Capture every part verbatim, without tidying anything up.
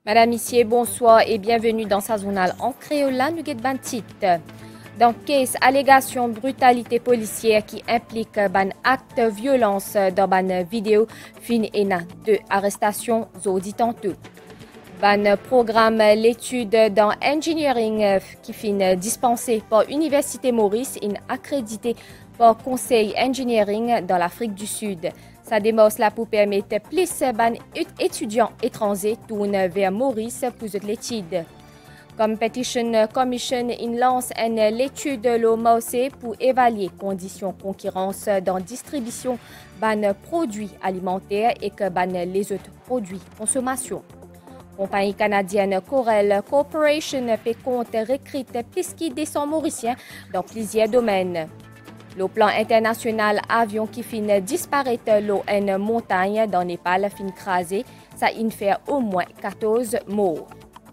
Madame, Monsieur, bonsoir et bienvenue dans sa journal en créole la Nuget Bantit. Dans case allégation brutalité policière qui implique ban acte de violence dans ban vidéo, fin et na deux arrestations audit tantôt. Ban programme l'étude dans engineering qui fin dispensé par Université Maurice et accrédité par Conseil Engineering dans l'Afrique du Sud. Ça démontre la pour permettre plus ban étudiants étrangers tournent vers Maurice pour l'étude. Competition Commission in lance une l'étude le Maurice pour évaluer conditions concurrence dans distribution ban produits alimentaires et que ban les autres produits consommation. Compagnie canadienne Corel Corporation peut compte recrute plus qui des cent Mauriciens dans plusieurs domaines. Le plan international avion qui fin disparaître l'eau en montagne dans Népal fin crasé, ça in fait au moins quatorze morts.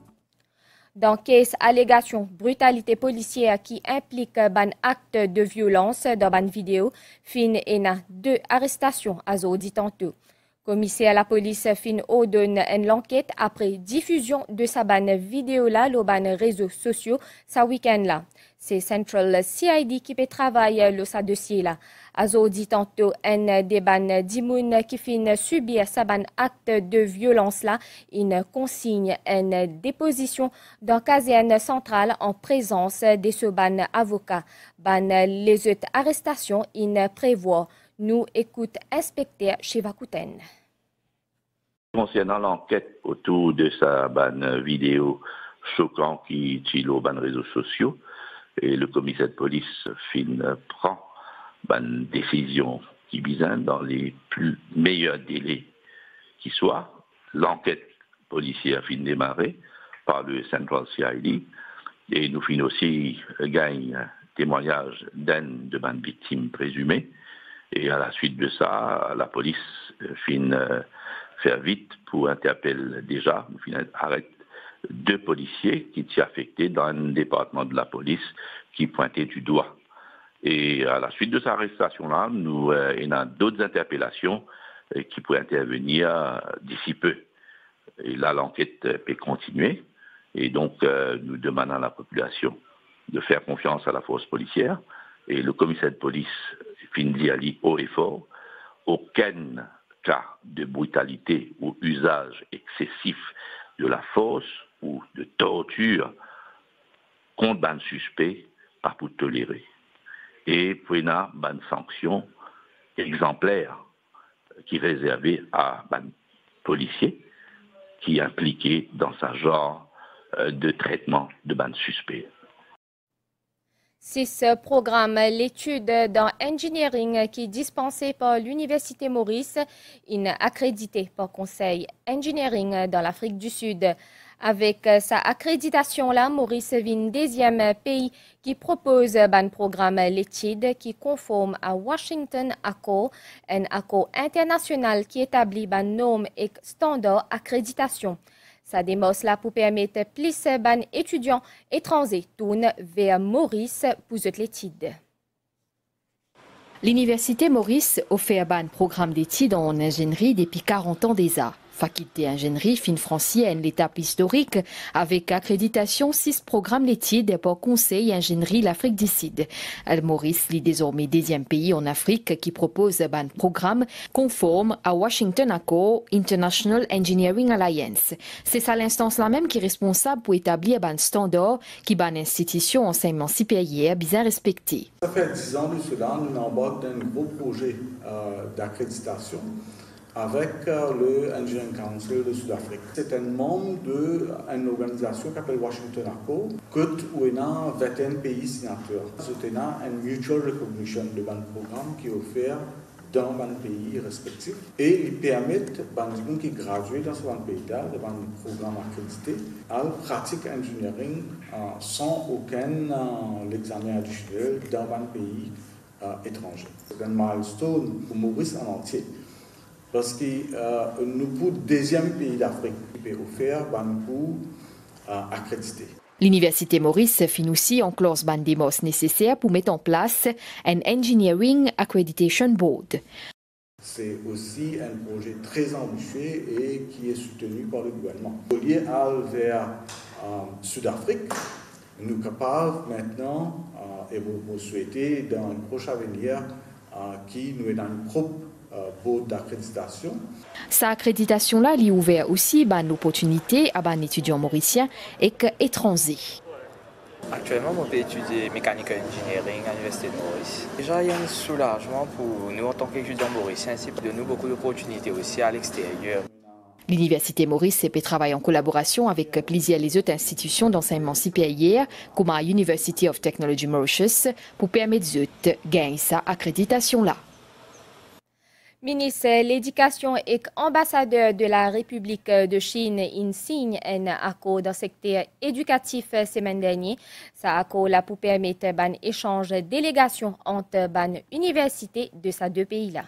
Dans case allégation brutalité policière qui implique ban acte de violence dans ban vidéo, fin et na deux arrestations à Zodi tantôt. Commissaire à la police fin ordonne une enquête après diffusion de sa ban vidéo là le ban réseaux sociaux ce week-end là. C'est Central C I D qui peut travailler le sa dossier là. Azo dit tantôt un des ban dimoun qui fin subir sa ban acte de violence là, une consigne une déposition dans caserne centrale en présence de ce ban avocat. Ban les autres arrestations in prévoit. Nous écoute inspecteur Chevakouten. Concernant l'enquête autour de sa ban vidéo choquant qui utilise aux ban réseaux sociaux, et le commissaire de police fin prend une décision qui vise dans les plus meilleurs délais qui soient. L'enquête policière fin démarrée par le Central C I D et nous fin aussi gagne témoignage d'une de ban victime présumée. Et à la suite de ça, la police fin euh, faire vite pour interpeller déjà, fin arrête deux policiers qui étaient affectés dans un département de la police qui pointaient du doigt. Et à la suite de cette arrestation-là, nous euh, il y a d'autres interpellations euh, qui pourraient intervenir euh, d'ici peu. Et là, l'enquête euh, peut continuer. Et donc, euh, nous demandons à la population de faire confiance à la force policière. Et le commissaire de police fin dit à lui haut et fort, aucun cas de brutalité ou usage excessif de la force ou de torture contre un suspect pas pour tolérer. Et pour une sanction exemplaire qui est réservée à un policier qui est impliqué dans ce genre de traitement de ban suspect. C'est ce programme, l'étude dans engineering qui est dispensée par l'Université Maurice, une accréditée par Conseil Engineering dans l'Afrique du Sud. Avec sa accréditation-là, Maurice est le deuxième pays qui propose un programme l'étude qui conforme à Washington Accord, un accord international qui établit un norme et standard accréditation. Ça démontre là pour permettre plus ban étudiants étrangers tournent vers Maurice pour l'étude. L'Université Maurice offre un programme d'études en ingénierie depuis quarante ans déjà. Faculté ingénierie fin francienne, l'étape historique, avec accréditation six programmes d'études par Conseil ingénierie l'Afrique du Sud. Le Maurice est désormais deuxième pays en Afrique qui propose un programme conforme à Washington Accord International Engineering Alliance. C'est ça l'instance là même qui est responsable pour établir un standard qui est une institution enseignement supérieur bien respectée. Ça fait dix ans de cela, nous embarquons d'un gros projet euh, d'accréditation avec euh, le Engineering Council de Sud-Afrique. C'est un membre d'une organisation qui s'appelle Washington Accord, où il y a vingt et un pays signataires. C'est une mutual recognition de un programme qui est offert dans un pays respectif et il permet à gens qui graduent dans ce pays-là, dans un programme accrédité, à pratiquer engineering euh, sans aucun euh, examen additionnel dans un pays euh, étranger. C'est un milestone pour Maurice en entier. Parce que euh, nous, pour le deuxième pays d'Afrique, qui peut offrir un cours euh, accrédité. L'Université Maurice fin aussi en clause ban démos nécessaires pour mettre en place un Engineering Accreditation Board. C'est aussi un projet très ambitieux et qui est soutenu par le gouvernement. Lié vers euh, Sud-Afrique, nous sommes capables maintenant, euh, et vous, vous souhaitez dans le prochain avenir, euh, qui nous est dans une propre euh, board d'accréditation. Sa accréditation-là, elle ouvert aussi une opportunité à un étudiant mauricien et étranger. Actuellement, je peux étudier mécanique engineering à l'Université de Maurice. Déjà, il y a un soulagement pour nous en tant qu'étudiants mauriciens, ainsi que de nous beaucoup d'opportunités aussi à l'extérieur. L'Université Maurice peut travailler en collaboration avec plusieurs les autres institutions d'enseignement supérieur, comme la University of Technology Mauritius, pour permettre aux autres de gagner sa accréditation-là. Ministre de l'Éducation et ambassadeur de la République de Chine, il signe un accord dans le secteur éducatif semaine dernière. Ce accord là pour permettre un échange de délégations entre les universités de ces deux pays-là.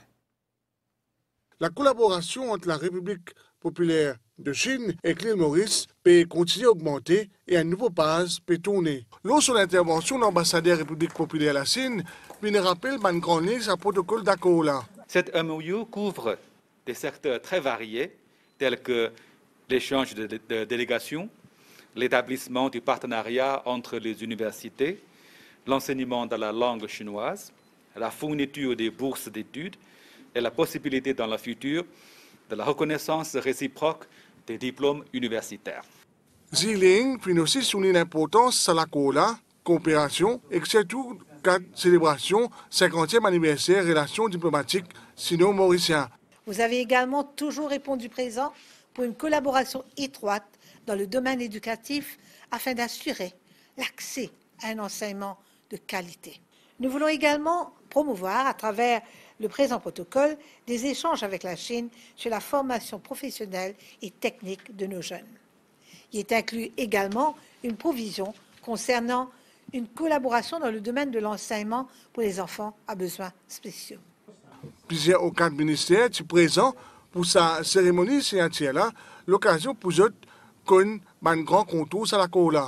La collaboration entre la République populaire de Chine et l'île Maurice peut continuer à augmenter et un nouveau passe peut tourner. Lors de l'intervention de l'ambassadeur de la République populaire de la Chine, il rappelle une grande ligne à protocole d'accord là. Cette M O U couvre des secteurs très variés, tels que l'échange de, de, de délégations, l'établissement du partenariat entre les universités, l'enseignement de la langue chinoise, la fourniture des bourses d'études et la possibilité dans le futur de la reconnaissance réciproque des diplômes universitaires. Xi Ling finit aussi souligner l'importance de la coopération et surtout la célébration cinquantième anniversaire relations diplomatiques sino-mauriciennes. Vous avez également toujours répondu présent pour une collaboration étroite dans le domaine éducatif afin d'assurer l'accès à un enseignement de qualité. Nous voulons également promouvoir à travers le présent protocole des échanges avec la Chine sur la formation professionnelle et technique de nos jeunes. Il est inclus également une provision concernant une collaboration dans le domaine de l'enseignement pour les enfants à besoins spéciaux. Plusieurs hauts cadres ministères sont présents pour sa cérémonie signature-là, l'occasion pour eux qu'on un grand contour sur la cola.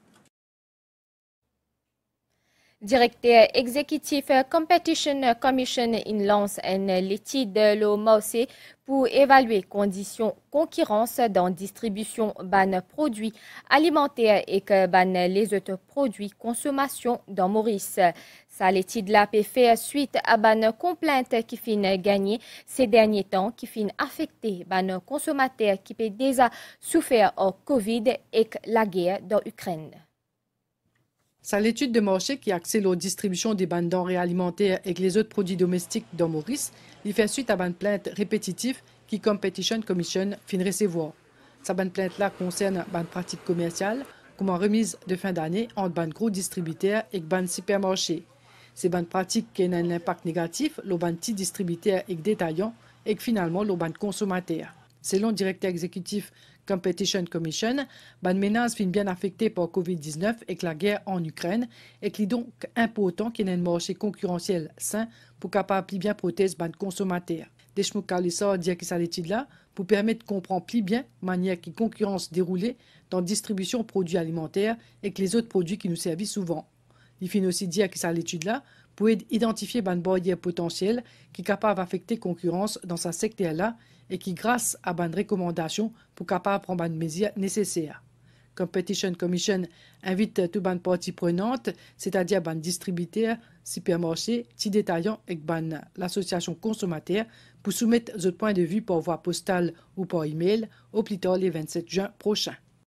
Directeur exécutif Competition Commission in lance une étude de l'O M O C pour évaluer conditions concurrence dans distribution ban produits alimentaires et que ban les autres produits consommation dans Maurice. Ça l'étude là peut faire suite à ban complainte qui fin gagner ces derniers temps qui fin affecté ban consommateurs qui peut déjà souffert au Covid et la guerre dans l'Ukraine. C'est l'étude de marché qui accède aux distributions des bandes denrées alimentaires et les autres produits domestiques dans Maurice. Il fait suite à une plainte répétitive qui Competition Commission fin recevoir. Cette bande plainte-là concerne une pratique commerciale comme en remise de fin d'année entre ban gros distributeurs et ban supermarchés. Ces bandes pratiques qui ont un impact négatif, les ban petits distributeurs et détaillants et finalement les ban consommateurs. Selon le directeur exécutif Competition Commission, ban menace fin bien affectée par Covid dix-neuf et la guerre en Ukraine et qu'il est donc important qu'il y ait un marché concurrentiel sain pour capable plus bien protéger ban consommateurs. Deshmukh Kalisa dit que ça l'étude là pour permettre de comprendre plus bien la manière qui concurrence déroulée dans la distribution de produits alimentaires et que les autres produits qui nous servent souvent. Il finit aussi dire que ça l'étude là pour identifier ban barrière potentielle qui est capable d'affecter la concurrence dans ce secteur là et qui, grâce à une recommandation, pour capable prendre une mesure nécessaire. Competition Commission invite toutes les parties prenantes, c'est-à-dire les distributeurs, supermarchés, petits détaillants et l'association consommateur, pour soumettre votre point de vue par voie postale ou par email au plus tard le vingt-sept juin prochain.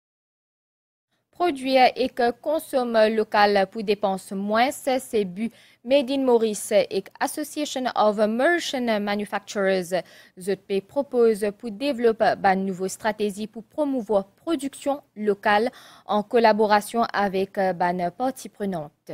Produire et que consomme local pour dépenser moins, c'est but Made in Maurice et Association of Merchant Manufacturers. Z P propose pour développer une nouvelle stratégie pour promouvoir la production locale en collaboration avec les parties prenantes.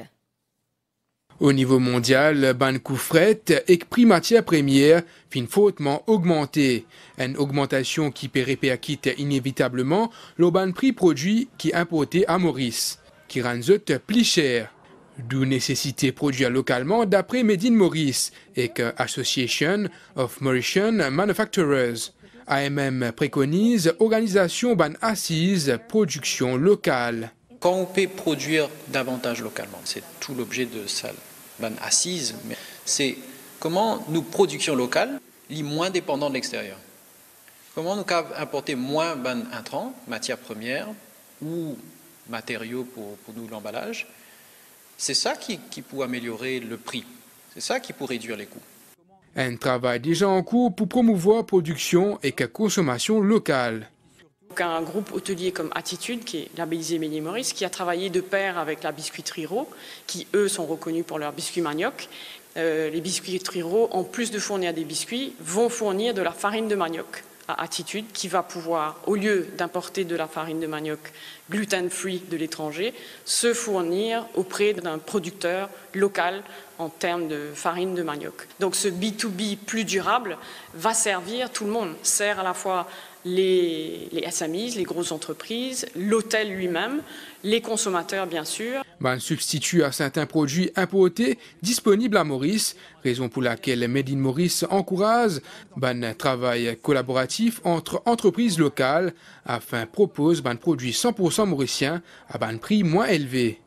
Au niveau mondial, ban coût fret et prix matières premières fin fortement augmenté. Une augmentation qui peut répercuter inévitablement le ban prix produit qui importé à Maurice, qui rend plus cher. D'où nécessité produire localement d'après Made in Maurice et que Association of Mauritian Manufacturers. A M M préconise organisation ban assise production locale. Quand on peut produire davantage localement, c'est tout l'objet de ça, ban assise, mais c'est comment nous, production locale, les moins dépendants de l'extérieur. Comment nous pouvons importer moins d'intrants, matières premières ou matériaux pour, pour nous l'emballage? C'est ça qui, qui peut améliorer le prix. C'est ça qui peut réduire les coûts. Un travail déjà en cours pour promouvoir production et consommation locale. Un groupe hôtelier comme Attitude, qui est labellisé Made in Maurice, qui a travaillé de pair avec la biscuiterie Rau, qui eux sont reconnus pour leurs biscuits manioc. Euh, les biscuiteries Rau, en plus de fournir des biscuits, vont fournir de la farine de manioc à Attitude, qui va pouvoir, au lieu d'importer de la farine de manioc gluten-free de l'étranger, se fournir auprès d'un producteur local en termes de farine de manioc. Donc ce B deux B plus durable va servir tout le monde, sert à la fois les, les S M Es, les grosses entreprises, l'hôtel lui-même, les consommateurs bien sûr. Ben, substitut à certains produits importés disponibles à Maurice, raison pour laquelle Made in Maurice encourage ben, un travail collaboratif entre entreprises locales afin propose ben, produits cent pour cent mauriciens à un prix moins élevé.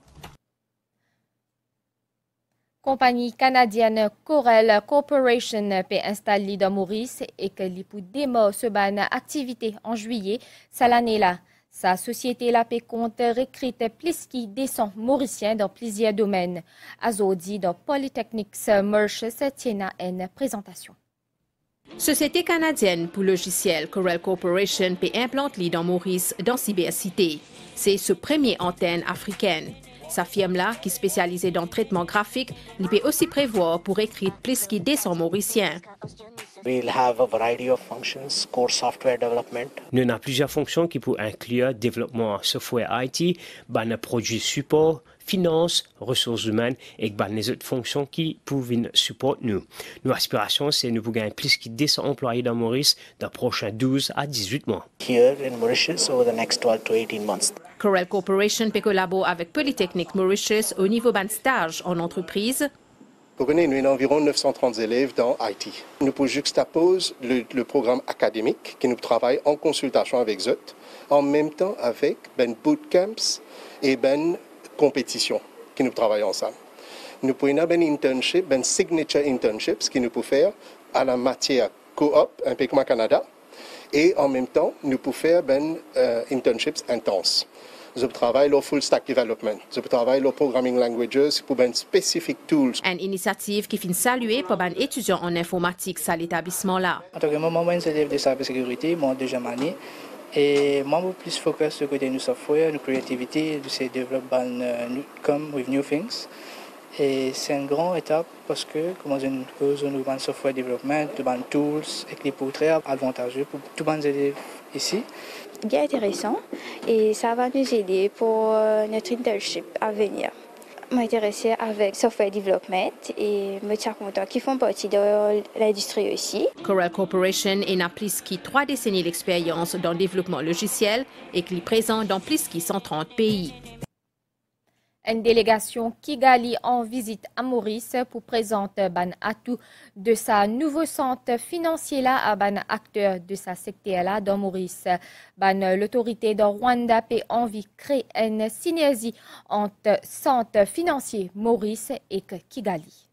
Compagnie canadienne Corel Corporation peut installer dans Maurice et que l'ipou démarre ce ban activité en juillet, ça l'année-là. Sa société la peut compte recrute plus qui descend mauricien dans plusieurs domaines. Azodi dans Polytechnics Merch se tient à une présentation. Société canadienne pour logiciel Corel Corporation peut implanter dans Maurice dans cybercité. C'est ce premier antenne africaine. Sa firme-là, qui est spécialisée dans le traitement graphique, il peut aussi prévoir pour écrire plus qui descend mauricien. We'll have a variety of functions, core software development. Nous avons plusieurs fonctions qui peuvent inclure développement software I T, ben, produits support, finance, ressources humaines et ben, les autres fonctions qui peuvent supporter nous. Nos aspirations, c'est de nous gagner plus de deux cents employés dans Maurice dans les prochains douze à dix-huit mois. Here in Mauritius over the next twelve to eighteen months. Corel Corporation peut collaborer avec Polytechnic Mauritius au niveau d'un stage en entreprise. Nous avons environ neuf cent trente élèves dans I T. Nous pouvons juxtaposer le, le programme académique qui nous travaille en consultation avec eux, en même temps avec ben bootcamps et ben compétitions qui nous travaillent ensemble. Nous pouvons avoir ben internship, ben signature internships qui nous pouvons faire à la matière coop, un peu comme au Canada, et en même temps nous pouvons faire ben uh, internships intenses. Je travaille le full stack development. Je travaille le programming languages pour ben specific tools. Une initiative qui finit saluée par un étudiant en informatique à l'établissement là. En tant que moi, moi, je suis élève de cybersécurité, mon deuxième année. Et moi, je suis plus focus sur le côté du software, de créativité, de se développer comme with new things. Et c'est une grande étape parce que, comme on cause de software development, de tools, et qui est très avantageux pour tous les élèves ici. Bien intéressant et ça va nous aider pour notre internship à venir. Je m'intéresse avec software development et je suis content qu'ils font partie de l'industrie aussi. Corel Corporation a plus que trois décennies d'expérience dans le développement logiciel et qui est présent dans plus que cent trente pays. Une délégation Kigali en visite à Maurice pour présenter ban atout de sa nouveau centre financier là à ban acteur de sa secteur là dans Maurice. Ban l'autorité de Rwanda peut envie créer une synergie entre centre financier Maurice et Kigali.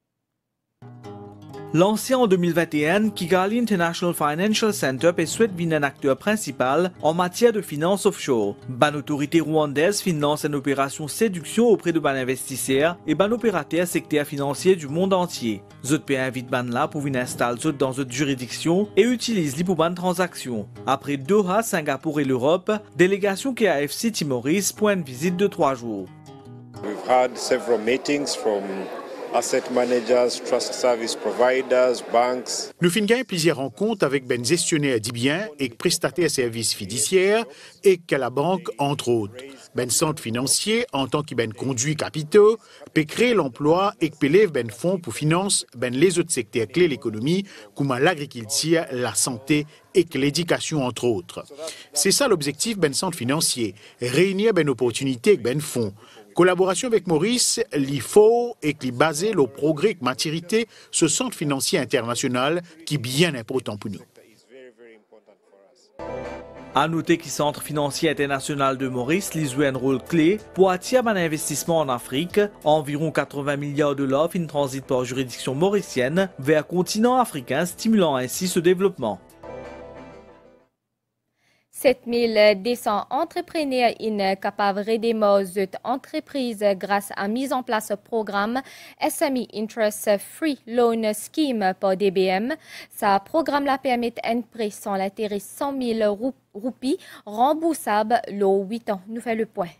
Lancé en deux mille vingt et un, Kigali International Financial Center peut souhaiter devenir un acteur principal en matière de finances offshore. Ban autorité rwandaise finance une opération séduction auprès de ban investisseurs et ban opérateurs secteur financier du monde entier. Zot peut invite ban là pour venir installer zot dans zot juridiction et utilise li pour ban transaction. Après Doha, Singapour et l'Europe, délégation K A F C Timoris pour une visite de trois jours. We've had several meetings from asset managers, trust service providers, banks. Nous finissons plusieurs rencontres avec ben gestionnaires de biens et prestataires services fiduciaires et que la banque, entre autres. Ben centre financier, en tant que ben conduit capitaux, peut créer l'emploi et peut lever ben fonds pour financer ben les autres secteurs clés de l'économie, comme l'agriculture, la santé et l'éducation, entre autres. C'est ça l'objectif ben centre financier, réunir ben opportunités avec ben fonds. Collaboration avec Maurice, l'I F O et qui basé le progrès et maturité ce centre financier international qui est bien important pour nous. À noter que le Centre financier international de Maurice joue un rôle clé pour attirer un investissement en Afrique. Environ quatre-vingts milliards de dollars fin transit par juridiction mauricienne vers le continent africain, stimulant ainsi ce développement. sept mille deux cents entrepreneurs sont capables de démarrer entreprises grâce à la mise en place du programme S M E Interest Free Loan Scheme par D B M. Ce programme permet un prêt sans l'intérêt cent mille roupies remboursable le huit ans. Nous faisons le point.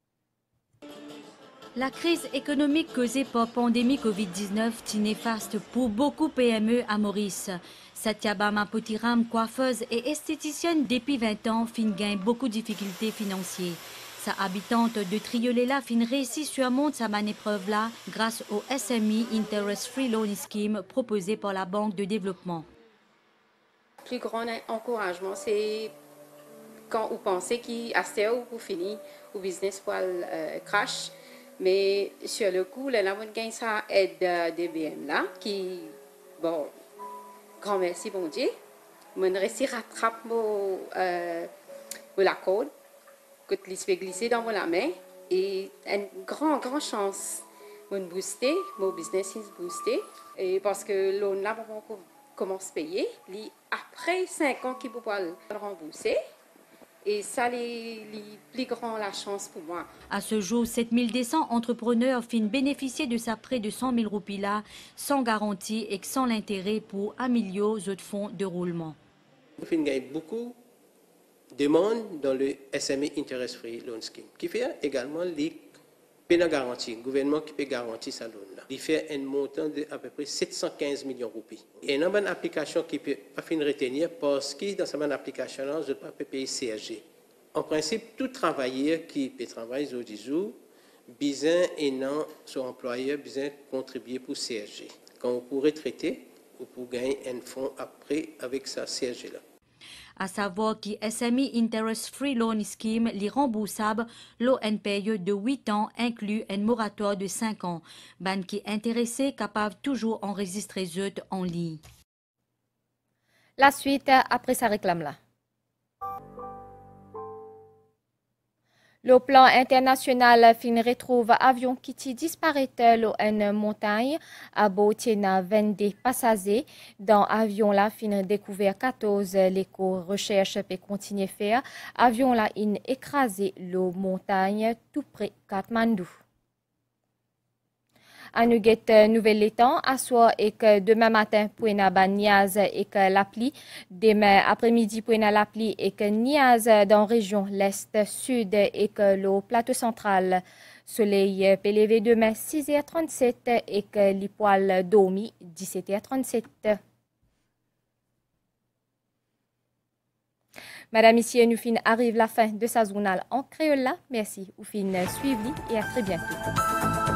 La crise économique causée par la pandémie COVID dix-neuf est néfaste pour beaucoup de P M E à Maurice. Satyabama Potiram, coiffeuse et esthéticienne depuis vingt ans, fin gagne beaucoup de difficultés financières. Sa habitante de Triolela fin réussit surmonte sa bonne épreuve là grâce au S M E Interest Free Loan Scheme proposé par la Banque de développement. Le plus grand encouragement, c'est quand vous pensez qu'à ou vous finissez au business pour euh, crash. Mais sur le coup, là, on gagne ça aide de D B M là, qui, bon, grand merci, bon Dieu. On réussit à rattraper mon, euh, la corde, que tu fais glisser dans la main. Et une grande, grande chance, mon booster, mon business is boosté. Et parce que l'on là, on commence à payer. Après cinq ans, qui peut pas le rembourser. Et ça, les, les plus grand la chance pour moi. À ce jour, sept mille deux cents entrepreneurs finissent bénéficier de sa prêt de cent mille roupies là, sans garantie et sans l'intérêt pour améliorer les autres fonds de roulement. Nous avons beaucoup de demandes dans le S M E Interest Free Loan Scheme, qui fait également les paiements garantis, le gouvernement qui peut garantir sa loan là. Il fait un montant de à peu près sept cent quinze millions de roupies. Et une bonne application qui peut pas fin retenir parce que dans cette bonne application là, je ne peux pas payer C S G. En principe, tout travailleur qui peut travailler au dix jours, besoin et non son employeur besoin contribuer pour C S G. Quand vous pourrez traiter, vous pouvez gagner un fonds après avec sa C S G là. À savoir que S M E Interest Free Loan Scheme, les remboursables, l'O N P E de huit ans inclut un moratoire de cinq ans. Ban qui intéressés capable toujours enregistrer eux en ligne. La suite après sa réclame là. Le plan international fin retrouve avion qui disparaît en montagne à Botiena vingt-deux passagers. Dans avion là fin découvert quatorze l'éco recherche peut continuer faire. Avion là in écrasé le montagne tout près Katmandou. À nous guette nouvelle étang à soir et que demain matin pour une Niaz et que l'appli demain après-midi pour une l'appli et que Niaz dans région l'est sud et que le plateau central soleil peut lever demain six heures trente-sept et que les poils dormi dix-sept heures trente-sept. Madame, Monsieur, nous fin arrive la fin de sa journal en créole là. Merci, ou fin suivi et à très bientôt.